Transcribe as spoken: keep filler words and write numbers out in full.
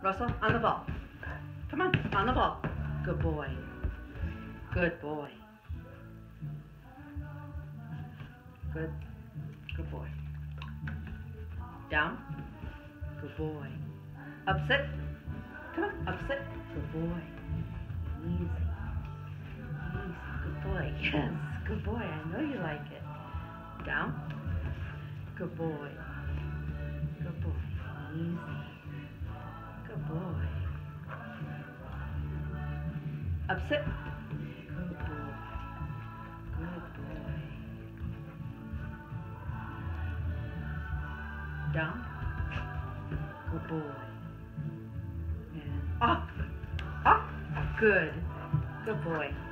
Russell, on the ball. Come on, on the ball. Good boy. Good boy. Good. Good boy. Down. Good boy. Upset. Come on, upset. Good boy. Easy. Easy. Good boy. Yes. Good boy. I know you like it. Down. Good boy. Good boy. Easy. Good boy. Upset. Good boy. Good boy. Down. Good boy. And up. Up. Good. Good boy.